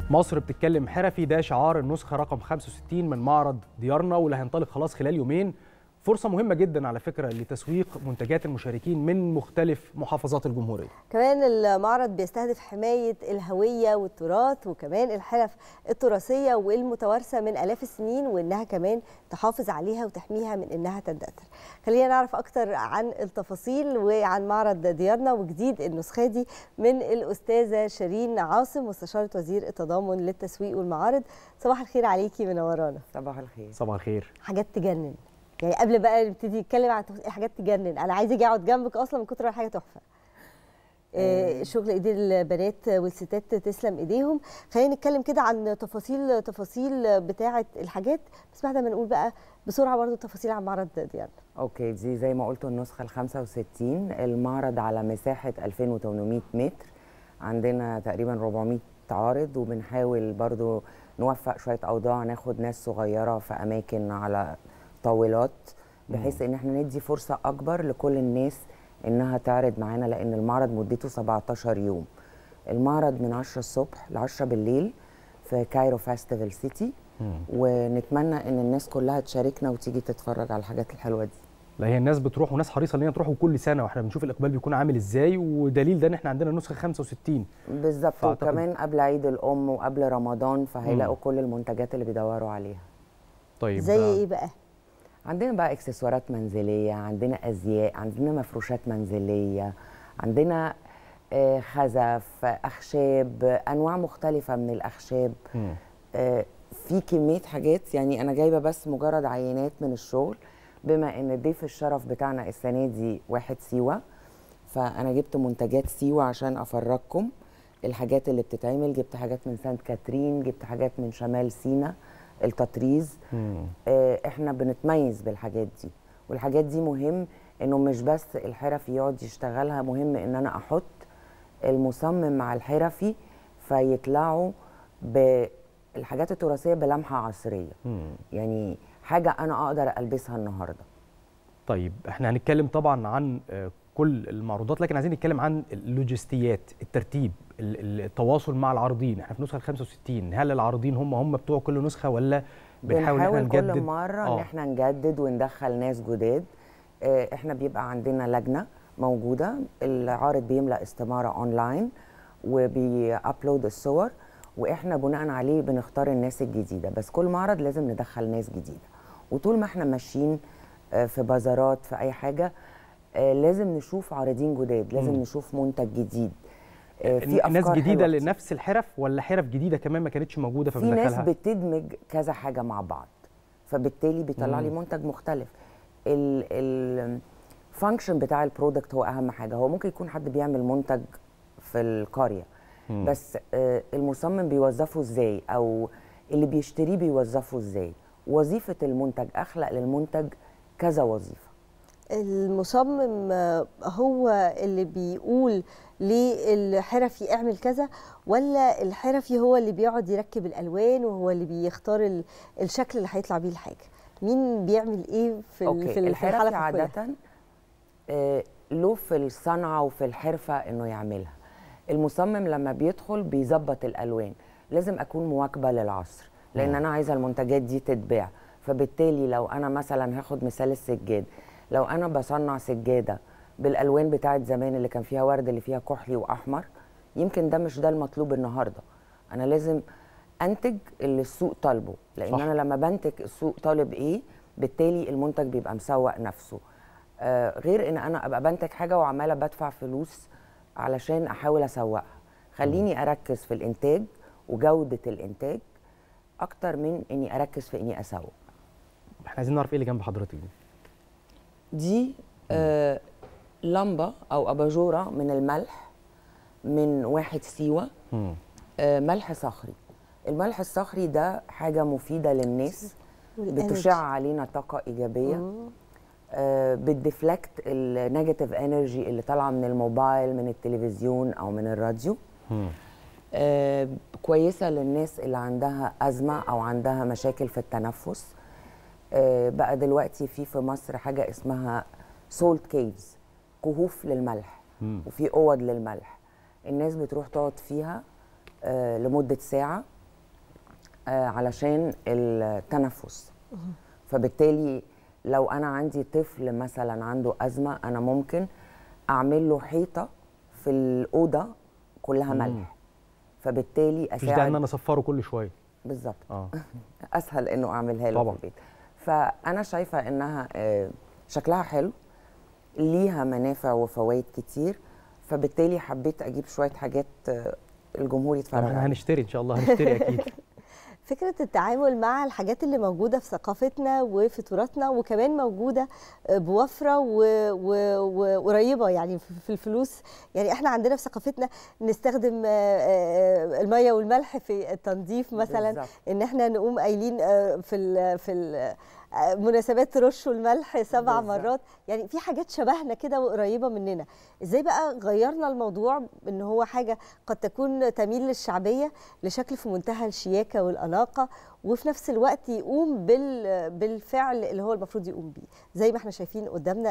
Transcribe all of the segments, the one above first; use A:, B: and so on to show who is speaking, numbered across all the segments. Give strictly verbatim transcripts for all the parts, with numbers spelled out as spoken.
A: مصر بتتكلم حرفي، ده شعار النسخة رقم خمسة وستين من معرض ديارنا واللي هينطلق خلاص خلال يومين. فرصة مهمة جدا على فكرة لتسويق منتجات المشاركين من مختلف محافظات الجمهورية.
B: كمان المعرض بيستهدف حماية الهوية والتراث وكمان الحرف التراثية والمتوارثة من آلاف السنين، وإنها كمان تحافظ عليها وتحميها من إنها تندثر. خلينا نعرف أكتر عن التفاصيل وعن معرض ديارنا وجديد النسخة دي من الأستاذة شيرين عاصم، مستشارة وزير التضامن للتسويق والمعارض. صباح الخير عليكي، منورانا.
C: صباح الخير.
A: صباح الخير.
B: حاجات تجنن، يعني قبل بقى نبتدي نتكلم عن حاجات تجنن، انا عايزه اجي اقعد جنبك اصلا من كتر ما الحاجه تحفه. آه شغل ايدي البنات والستات تسلم ايديهم. خلينا نتكلم كده عن تفاصيل تفاصيل بتاعه الحاجات، بس بعد ما نقول بقى بسرعه برضو تفاصيل عن معرض ديارنا.
C: اوكي، دي زي ما قلتوا النسخه ال خمسة وستين، المعرض على مساحه ألفين وثمانمائة متر، عندنا تقريبا أربعمائة عارض، وبنحاول برضو نوفق شويه اوضاع، ناخد ناس صغيره في اماكن على طاولات، بحيث ان احنا ندي فرصه اكبر لكل الناس انها تعرض معانا، لان المعرض مدته سبعتاشر يوم. المعرض من عشرة الصبح ل عشرة بالليل في كايرو فاستيفال سيتي، ونتمنى ان الناس كلها تشاركنا وتيجي تتفرج على الحاجات الحلوه دي.
A: لا هي الناس بتروح وناس حريصه ان هي تروح كل سنه، واحنا بنشوف الاقبال بيكون عامل ازاي، ودليل ده ان احنا عندنا نسخه خمسة وستين
C: بالظبط، وكمان قبل عيد الام وقبل رمضان، فهيلاقوا
A: مم.
C: كل المنتجات اللي بيدوروا عليها.
A: طيب
B: زي ايه بقى؟
C: عندنا بقى اكسسوارات منزليه، عندنا ازياء، عندنا مفروشات منزليه، عندنا خزف، اخشاب، انواع مختلفه من الاخشاب.
A: مم.
C: في كميه حاجات، يعني انا جايبه بس مجرد عينات من الشغل، بما ان ضيف الشرف بتاعنا السنه دي واحد سيوه، فانا جبت منتجات سيوه عشان افرجكم الحاجات اللي بتتعمل. جبت حاجات من سانت كاترين، جبت حاجات من شمال سيناء التطريز. آه احنا بنتميز بالحاجات دي، والحاجات دي مهم انه مش بس الحرفي يقعد يشتغلها، مهم ان انا احط المصمم مع الحرفي فيطلعوا بالحاجات التراثيه بلمحه عصريه. مم. يعني حاجه انا اقدر البسها النهارده.
A: طيب احنا هنتكلم طبعا عن كل المعروضات، لكن عايزين نتكلم عن اللوجستيات، الترتيب، التواصل مع العارضين. احنا في نسخه خمسة وستين، هل العارضين هم هم بتوع كل نسخه ولا بنحاول ان احنا نجدد
C: كل مره آه. ان احنا نجدد وندخل ناس جداد؟ اه احنا بيبقى عندنا لجنه موجوده، العارض بيملأ استماره اونلاين وبيابلود الصور، واحنا بناء عليه بنختار الناس الجديده. بس كل معرض لازم ندخل ناس جديده، وطول ما احنا ماشيين في بازارات في اي حاجه لازم نشوف عارضين جداد، لازم م. نشوف منتج جديد،
A: في افكار ناس جديده لنفس الحرف ولا حرف جديده كمان ما كانتش موجوده فبندخلها؟
C: في ناس بتدمج كذا حاجه مع بعض، فبالتالي بيطلع لي منتج مختلف. الفانكشن بتاع البرودكت هو اهم حاجه. هو ممكن يكون حد بيعمل منتج في القريه، م. بس المصمم بيوظفه ازاي، او اللي بيشتريه بيوظفه ازاي. وظيفه المنتج، اخلق للمنتج كذا وظيفه.
B: المصمم هو اللي بيقول للحرفي اعمل كذا، ولا الحرفي هو اللي بيقعد يركب الالوان وهو اللي بيختار الشكل اللي هيطلع بيه الحاجه؟ مين بيعمل ايه في
C: أوكي.
B: في
C: الحرفي عاده آه له في الصنعه وفي الحرفه انه يعملها. المصمم لما بيدخل بيظبط الالوان، لازم اكون مواكبه للعصر، لان انا عايزه المنتجات دي تتباع. فبالتالي لو انا مثلا هاخد مثال السجاد، لو انا بصنع سجاده بالالوان بتاعت زمان اللي كان فيها ورد، اللي فيها كحلي واحمر، يمكن ده مش ده المطلوب النهارده. انا لازم انتج اللي السوق طالبه، لان صح. انا لما بنتج السوق طالب ايه، بالتالي المنتج بيبقى مسوق نفسه. آه غير ان انا ابقى بنتج حاجه وعماله بدفع فلوس علشان احاول اسوقها. خليني اركز في الانتاج وجوده الانتاج اكتر من اني اركز في اني اسوق.
A: احنا عايزين نعرف ايه اللي جنب حضرتك دي؟
C: دي آه لمبه او اباجوره من الملح من واحد سيوه، آه ملح صخري. الملح الصخري ده حاجه مفيده للناس، بتشع علينا طاقه ايجابيه، آه بتديفلكت النيجاتيف انرجي اللي طالعه من الموبايل، من التلفزيون او من الراديو. آه كويسه للناس اللي عندها ازمه او عندها مشاكل في التنفس. آه بقى دلوقتي في في مصر حاجه اسمها سولت كيفز، كهوف للملح، مم. وفي اوض للملح. الناس بتروح تقعد فيها آه لمده ساعه آه علشان التنفس. فبالتالي لو انا عندي طفل مثلا عنده ازمه، انا ممكن اعمل له حيطه في الاوضه كلها ملح، فبالتالي اساعد.
A: مش ده ان انا اصفره كل شويه.
C: بالظبط.
A: اه
C: اسهل انه اعملها له في البيت. فانا شايفه انها آه شكلها حلو، ليها منافع وفوائد كتير، فبالتالي حبيت اجيب شويه حاجات آه الجمهور يتفرج عليها.
A: هنشتري ان شاء الله، هنشتري اكيد.
B: فكرة التعامل مع الحاجات اللي موجودة في ثقافتنا وفي تراثنا، وكمان موجودة بوفرة وقريبة يعني في الفلوس. يعني احنا عندنا في ثقافتنا نستخدم المية والملح في التنظيف مثلا، بالزبط. ان احنا نقوم قايلين في ال في ال مناسبات رش الملح سبع بالزبط. مرات. يعني في حاجات شبهنا كده وقريبة مننا. ازاي بقى غيرنا الموضوع ان هو حاجة قد تكون تميل للشعبية لشكل في منتهى الشياكة والأناقة، وفي نفس الوقت يقوم بال بالفعل اللي هو المفروض يقوم بيه، زي ما احنا شايفين قدامنا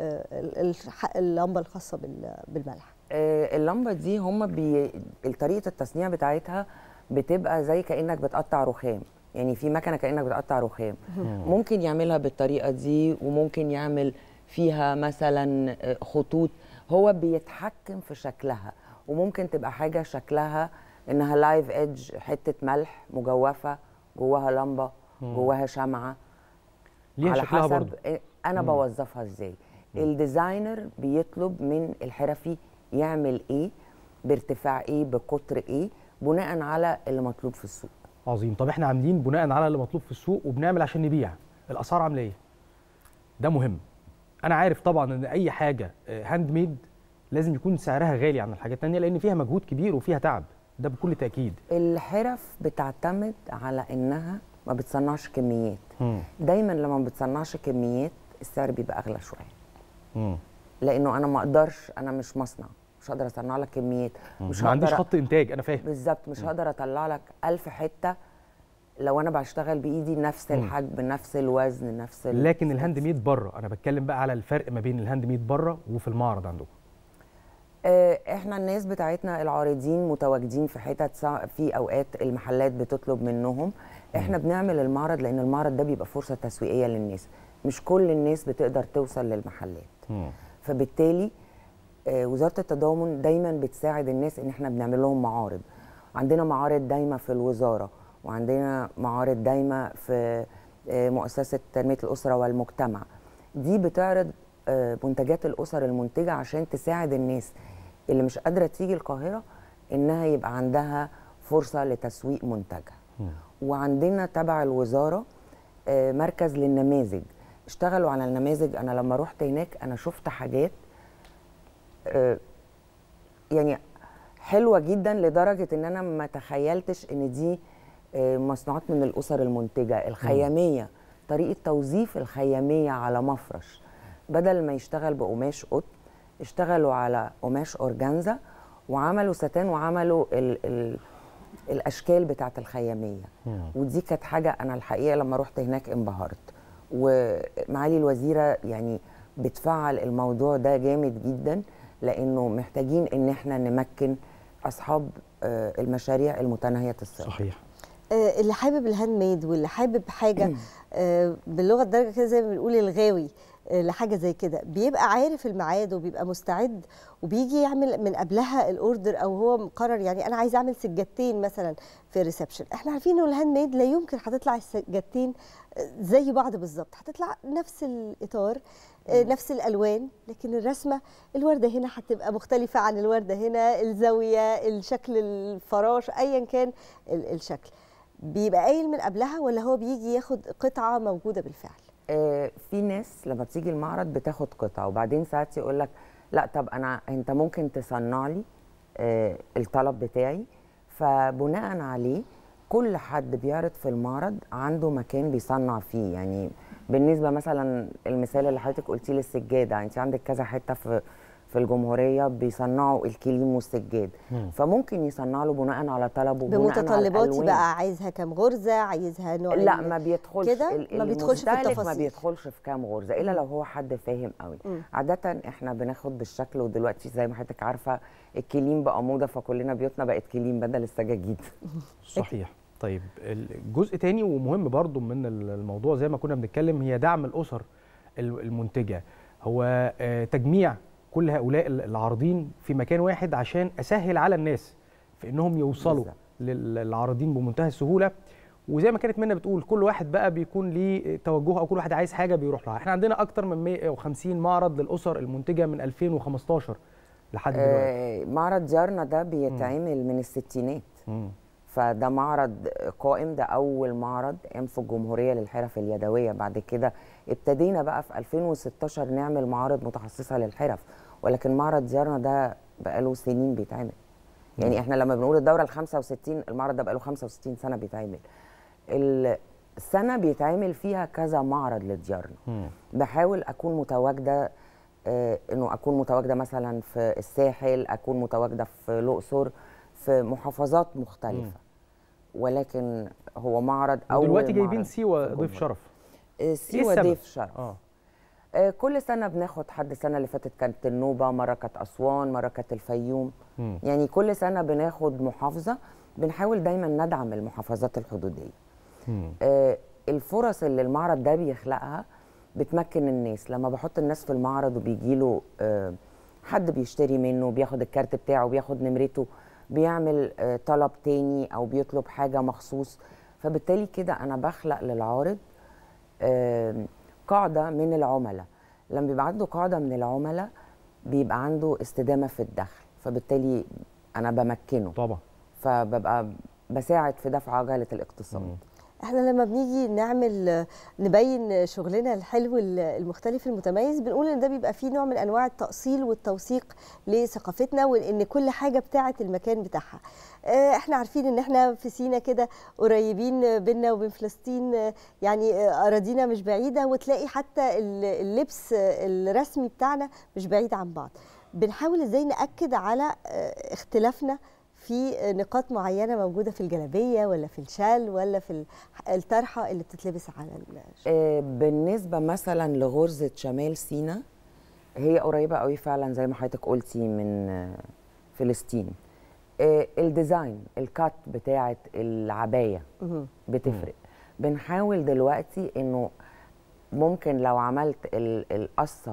B: اللمبة الخاصة بالملح.
C: اللمبة دي هم بي... طريقة التصنيع بتاعتها بتبقى زي كأنك بتقطع رخام، يعني في مكنه كانك بتقطع رخام. ممكن يعملها بالطريقه دي، وممكن يعمل فيها مثلا خطوط، هو بيتحكم في شكلها. وممكن تبقى حاجه شكلها انها لايف ايدج، حته ملح مجوفه جواها لمبه جواها شمعه، على حسب برضو. انا مم. بوظفها ازاي. الديزاينر بيطلب من الحرفي يعمل ايه بارتفاع ايه بقطر ايه بناء على اللي مطلوب في السوق.
A: عظيم. طب احنا عاملين بناء على اللي مطلوب في السوق وبنعمل عشان نبيع، الاسعار عامله ايه؟ ده مهم. انا عارف طبعا ان اي حاجه هاند ميد لازم يكون سعرها غالي عن الحاجات الثانيه، لان فيها مجهود كبير وفيها تعب، ده بكل تاكيد.
C: الحرف بتعتمد على انها ما بتصنعش كميات. مم. دايما لما ما بتصنعش كميات السعر بيبقى اغلى شويه. مم. لانه انا ما اقدرش، انا مش مصنع، مش هقدر اصنع لك كميات،
A: مش ما عنديش خط انتاج. انا فاهم
C: بالظبط. مش هقدر اطلع لك ألف حته لو انا بشتغل بايدي نفس الحجم نفس الوزن نفس ال...
A: لكن الهاند ميد بره، انا بتكلم بقى على الفرق ما بين الهاند ميد بره وفي المعرض عندكم.
C: آه احنا الناس بتاعتنا العارضين متواجدين في حتت، في اوقات المحلات بتطلب منهم. احنا م. بنعمل المعرض لان المعرض ده بيبقى فرصه تسويقيه للناس، مش كل الناس بتقدر توصل للمحلات. م. فبالتالي آه وزاره التضامن دايما بتساعد الناس ان احنا بنعمل لهم معارض. عندنا معارض دايمه في الوزاره، وعندنا معارض دايمه في مؤسسه تنميه الاسره والمجتمع. دي بتعرض منتجات الاسر المنتجه عشان تساعد الناس اللي مش قادره تيجي القاهره انها يبقى عندها فرصه لتسويق منتجها. وعندنا تبع الوزاره مركز للنماذج، اشتغلوا على النماذج. انا لما رحت هناك انا شفت حاجات يعني حلوه جدا، لدرجه ان انا ما تخيلتش ان دي مصنوعات من الاسر المنتجه. الخياميه، طريقه توظيف الخياميه على مفرش، بدل ما يشتغل بقماش قطن اشتغلوا على قماش اورجانزا وعملوا ستان وعملوا ال ال الاشكال بتاعه الخياميه. ودي كانت حاجه انا الحقيقه لما رحت هناك انبهرت. ومعالي الوزيره يعني بتفعل الموضوع ده جامد جدا، لانه محتاجين ان احنا نمكن اصحاب المشاريع المتناهيه الصغر.
A: صحيح.
B: اللي حابب الهاند ميد واللي حابب حاجه باللغه الدارجه كده زي ما بنقول الغاوي لحاجه زي كده، بيبقى عارف الميعاد وبيبقى مستعد وبيجي يعمل من قبلها الاوردر، او هو مقرر يعني انا عايز اعمل سجادتين مثلا في الريسبشن. احنا عارفين انه الهاند ميد لا يمكن هتطلع السجادتين زي بعض بالظبط، هتطلع نفس الاطار نفس الالوان، لكن الرسمه الورده هنا هتبقى مختلفه عن الورده هنا، الزاويه، الشكل، الفراش، ايا كان الشكل. بيبقى قايل من قبلها ولا هو بيجي ياخد قطعه موجوده بالفعل؟
C: آه في ناس لما بتيجي المعرض بتاخد قطعه، وبعدين ساعات يقول لك لا طب انا انت ممكن تصنع لي آه الطلب بتاعي. فبناء عليه كل حد بيعرض في المعرض عنده مكان بيصنع فيه. يعني بالنسبه مثلا المثال اللي حضرتك قلتيه للسجاده، انت عندك كذا حته في في الجمهوريه بيصنعوا الكليم والسجاد، مم. فممكن يصنع له بناء على طلبه
B: بمتطلباتي بقى، عايزها كام غرزه، عايزها نوع
C: لا ما بيدخلش
B: كده، ما بيدخلش في التفاصيل،
C: ما بيدخلش في كام غرزه الا لو هو حد فاهم قوي. مم. عاده احنا بناخد بالشكل، ودلوقتي زي ما حضرتك عارفه الكليم بقى موضه، فكلنا بيوتنا بقت كليم بدل السجاجيد.
A: صحيح. طيب الجزء تاني ومهم برضو من الموضوع زي ما كنا بنتكلم هي دعم الاسر المنتجه. هو تجميع كل هؤلاء العارضين في مكان واحد عشان اسهل على الناس في انهم يوصلوا للعارضين بمنتهى السهوله. وزي ما كانت منى بتقول كل واحد بقى بيكون ليه توجهه او كل واحد عايز حاجه بيروح لها. احنا عندنا اكتر من مئة وخمسين معرض للاسر المنتجه من ألفين وخمستاشر لحد دلوقتي.
C: آه معرض ديارنا ده بيتعمل من الستينات. مم. فده معرض قائم، ده اول معرض قام في الجمهوريه للحرف اليدويه. بعد كده ابتدينا بقى في ألفين وستاشر نعمل معارض متخصصه للحرف، ولكن معرض ديارنا ده بقاله سنين بيتعمل. يعني احنا لما بنقول الدوره ال خمسة وستين المعرض ده بقاله خمسة وستين سنه بيتعمل. السنه بيتعمل فيها كذا معرض لديارنا. بحاول اكون متواجده، آه انه اكون متواجده مثلا في الساحل، اكون متواجده في الاقصر، في محافظات مختلفه. مم. ولكن هو معرض اول
A: دلوقتي جايبين سيوه ضيف شرف.
C: آه سيوه إيه ضيف شرف. آه. آه كل سنه بناخد حد. السنه اللي فاتت كانت النوبه، مره كانت اسوان، مره كانت الفيوم. مم. يعني كل سنه بناخد محافظه. بنحاول دايما ندعم المحافظات الحدوديه. آه الفرص اللي المعرض ده بيخلقها بتمكن الناس. لما بحط الناس في المعرض وبيجي له آه حد بيشتري منه، بياخد الكارت بتاعه، بياخد نمرته، بيعمل آه طلب تاني او بيطلب حاجه مخصوص. فبالتالي كده انا بخلق للعارض آه قاعده من العملاء. لما بيبقى عنده قاعده من العملاء بيبقى عنده استدامه في الدخل، فبالتالي انا بمكنه
A: طبعا،
C: فببقى بساعد في دفع عجله الاقتصاد. مم.
B: احنا لما بنيجي نعمل نبين شغلنا الحلو المختلف المتميز بنقول ان ده بيبقى فيه نوع من انواع التأصيل والتوثيق لثقافتنا، وان كل حاجه بتاعه المكان بتاعها. احنا عارفين ان احنا في سينا كده قريبين بينا وبين فلسطين، يعني اراضينا مش بعيده، وتلاقي حتى اللبس الرسمي بتاعنا مش بعيد عن بعض. بنحاول ازاي نأكد على اختلافنا في نقاط معينه موجوده في الجلابيه ولا في الشال ولا في الطرحه اللي بتتلبس على
C: الشال. بالنسبه مثلا لغرزه شمال سيناء، هي قريبه قوي فعلا زي ما حضرتك قلتي من فلسطين. الديزاين، الكات بتاعه العبايه بتفرق. بنحاول دلوقتي انه ممكن لو عملت القصه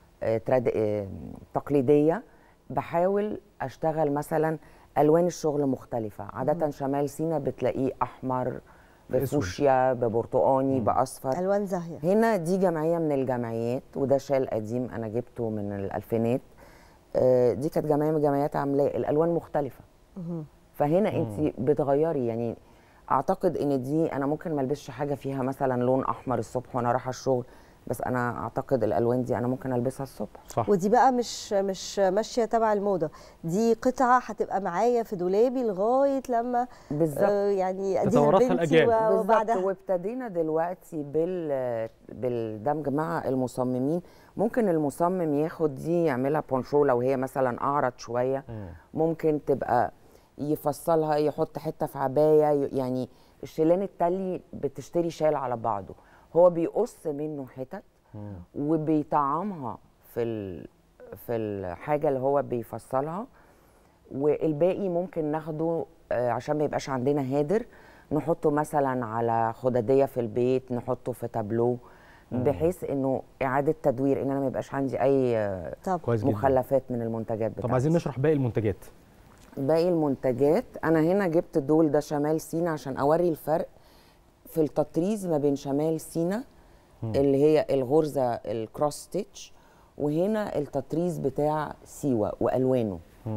C: تقليديه، بحاول اشتغل مثلا الوان الشغل مختلفه. عاده مم. شمال سيناء بتلاقيه احمر بفوشيا ببرتقاني باصفر،
B: الوان زاهيه.
C: هنا دي جمعيه من الجمعيات، وده شال قديم انا جبته من الالفينات. آه دي كانت جمعيه من الجمعيات عاملاه الالوان مختلفه. مم. فهنا انت بتغيري. يعني اعتقد ان دي انا ممكن ما البسش حاجه فيها مثلا لون احمر الصبح وانا رايحه الشغل، بس انا اعتقد الالوان دي انا ممكن البسها الصبح.
B: صح. ودي بقى مش مش ماشيه تبع الموضه، دي قطعه هتبقى معايا في دولابي لغايه لما
C: بالظبط
B: آه يعني
A: اديها لبنتي
C: وبعدها. وابتدينا دلوقتي بال بالدمج مع المصممين. ممكن المصمم ياخد دي يعملها بونشو لو هي مثلا اعرض شويه، ممكن تبقى يفصلها يحط حته في عبايه. يعني الشيلان التلي بتشتري شال على بعضه، هو بيقص منه حتت وبيطعمها في في الحاجه اللي هو بيفصلها، والباقي ممكن ناخده عشان ما يبقاش عندنا هادر، نحطه مثلا على خداديه في البيت، نحطه في تابلو، بحيث انه اعاده تدوير، ان انا ما يبقاش عندي اي مخلفات من المنتجات بتاعتي.
A: طب عايزين نشرح باقي المنتجات.
C: باقي المنتجات انا هنا جبت دول، ده شمال سيناء عشان اوري الفرق في التطريز ما بين شمال سيناء اللي هي الغرزه الكروس ستيتش، وهنا التطريز بتاع سيوه والوانه.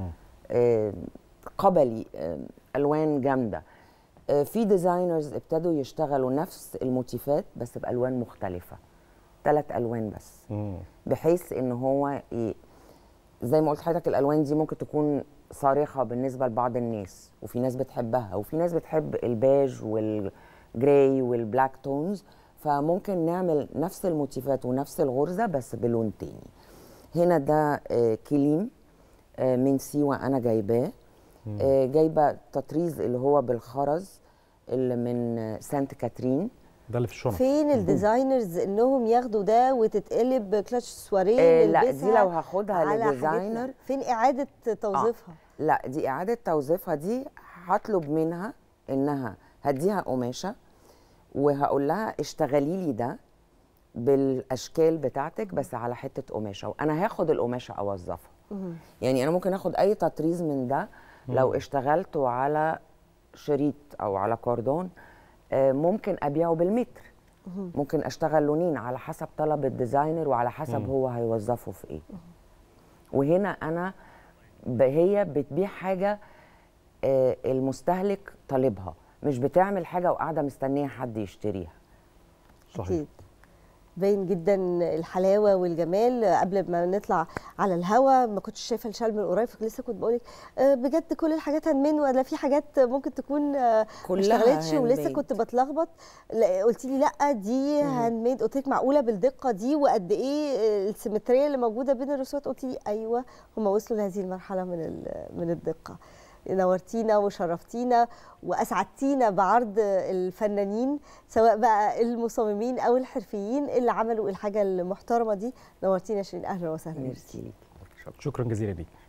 C: آه قبلي آه الوان جامده. آه في ديزاينرز ابتدوا يشتغلوا نفس الموتيفات بس بالوان مختلفه، ثلاث الوان بس. مم. بحيث ان هو ي... زي ما قلت لحضرتك الالوان دي ممكن تكون صارخه بالنسبه لبعض الناس، وفي ناس بتحبها، وفي ناس بتحب البيج والجراي والبلاك تونز، فممكن نعمل نفس الموتيفات ونفس الغرزه بس بلون تاني. هنا ده آه كليم آه من سيوه انا جايباه، آه جايبه تطريز اللي هو بالخرز اللي من سانت كاترين،
A: ده اللي في الشنط.
B: فين الديزاينرز انهم ياخدوا ده وتتقلب كلاتش سواريه؟
C: آه لا دي لو هاخدها للديزاينر،
B: فين اعاده توظيفها؟
C: آه لا دي اعاده توظيفها، دي هطلب منها انها هديها قماشه وهقول لها اشتغلي لي ده بالاشكال بتاعتك بس على حته قماشه، وانا هاخد القماشه اوظفها. يعني انا ممكن اخد اي تطريز من ده لو اشتغلته على شريط او على كوردون ممكن ابيعه بالمتر. ممكن اشتغل لونين على حسب طلب الديزاينر وعلى حسب هو هيوظفه في ايه. وهنا انا هي بتبيع حاجه المستهلك طالبها، مش بتعمل حاجه وقاعده مستنيه حد يشتريها.
A: صحيح.
B: أكيد. باين جدا الحلاوه والجمال. قبل ما نطلع على الهوا ما كنتش شايفه الشال من قريب، لسه كنت بقولك بجد كل الحاجات هاند ميد ولا في حاجات ممكن تكون ما اشتغلتش ولسه كنت بتلخبط. قلت لي لا دي هاند ميد، قلت لك معقوله بالدقه دي وقد ايه السيمتريه اللي موجوده بين الرسومات؟ قلت لي ايوه هم وصلوا لهذه المرحله من من الدقه. نورتينا وشرفتينا واسعدتينا بعرض الفنانين سواء بقى المصممين او الحرفيين اللي عملوا الحاجه المحترمه دي. نورتينا شيرين، اهلا وسهلا.
C: ميرسي.
A: شكرا جزيلا ليك.